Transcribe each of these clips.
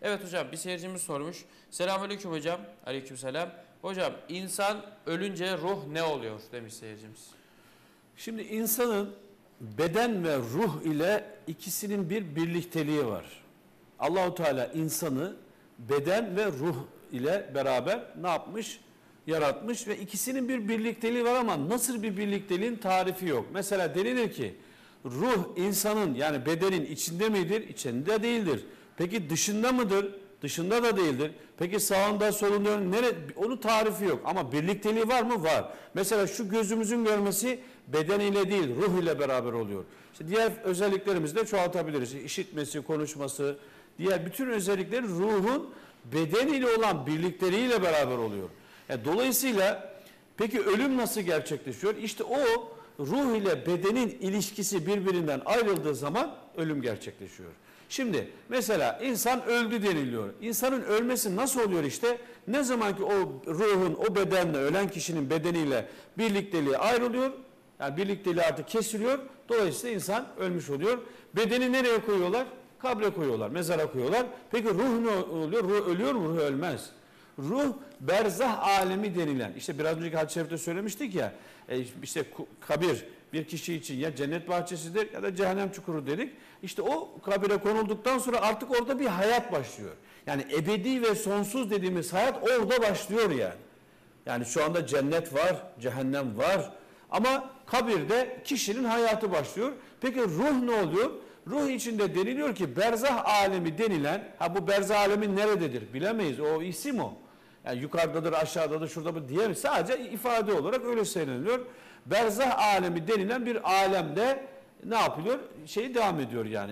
Evet hocam, bir seyircimiz sormuş. Selamünaleyküm hocam. Aleykümselam. Hocam, insan ölünce ruh ne oluyor demiş seyircimiz. Şimdi insanın beden ve ruh ile ikisinin bir birlikteliği var. Allahu Teala insanı beden ve ruh ile beraber ne yapmış? Yaratmış ve ikisinin bir birlikteliği var ama nasıl bir birlikteliğin tarifi yok. Mesela denilir ki ruh insanın yani bedenin içinde midir? İçinde değildir. Peki dışında mıdır? Dışında da değildir. Peki sağında solunda onun tarifi yok ama birlikteliği var mı? Var. Mesela şu gözümüzün görmesi beden ile değil ruh ile beraber oluyor. İşte diğer özelliklerimizi de çoğaltabiliriz. İşitmesi, konuşması, diğer bütün özellikleri ruhun beden ile olan birlikteliğiyle beraber oluyor. Dolayısıyla peki ölüm nasıl gerçekleşiyor? İşte o ruh ile bedenin ilişkisi birbirinden ayrıldığı zaman ölüm gerçekleşiyor. Şimdi mesela insan öldü deniliyor. İnsanın ölmesi nasıl oluyor işte? Ne zaman ki o ruhun o bedenle ölen kişinin bedeniyle birlikteliği ayrılıyor. Yani birlikteliği artık kesiliyor. Dolayısıyla insan ölmüş oluyor. Bedeni nereye koyuyorlar? Kabre koyuyorlar, mezara koyuyorlar. Peki ruh ne oluyor? Ruh ölüyor mu? Ruh ölmez. Ruh berzah alemi denilen, işte biraz önceki hadis-i şerifte söylemiştik ya, işte kabir bir kişi için ya cennet bahçesidir ya da cehennem çukuru dedik. İşte o kabire konulduktan sonra artık orada bir hayat başlıyor. Yani ebedi ve sonsuz dediğimiz hayat orada başlıyor yani. Yani şu anda cennet var, cehennem var ama kabirde kişinin hayatı başlıyor. Peki ruh ne oluyor? Ruh içinde deniliyor ki berzah alemi denilen, bu berzah alemi nerededir bilemeyiz, o isim o. Yani yukarıdadır, aşağıdadır, şurada mı diyemeyiz. Sadece ifade olarak öyle söyleniliyor. Berzah alemi denilen bir alemde ne yapılıyor? Devam ediyor yani.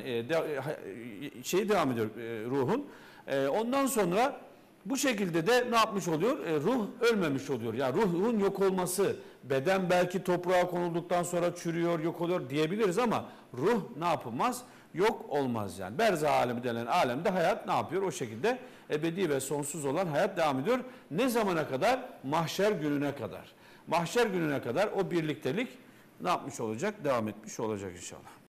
Devam ediyor ruhun. Ondan sonra bu şekilde de ne yapmış oluyor? Ruh ölmemiş oluyor. Yani ruhun yok olması, beden belki toprağa konulduktan sonra çürüyor, yok oluyor diyebiliriz ama ruh ne yapılmaz? Yok olmaz yani. Berzah alemi denilen alemde hayat ne yapıyor? O şekilde ebedi ve sonsuz olan hayat devam ediyor. Ne zamana kadar? Mahşer gününe kadar. Mahşer gününe kadar o birliktelik ne yapmış olacak? Devam etmiş olacak inşallah.